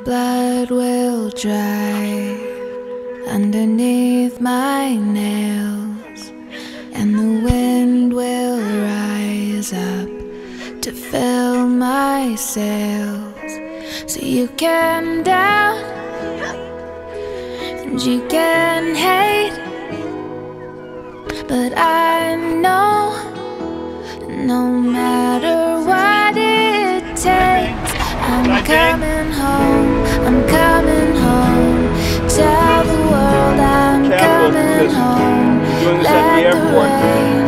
blood will dry underneath my nails, and the wind will rise up to fill my sails. So you can doubt and you can hate, but I know no matter what it takes, I'm coming home, I'm coming home. Tell the world I'm coming home. Let the rain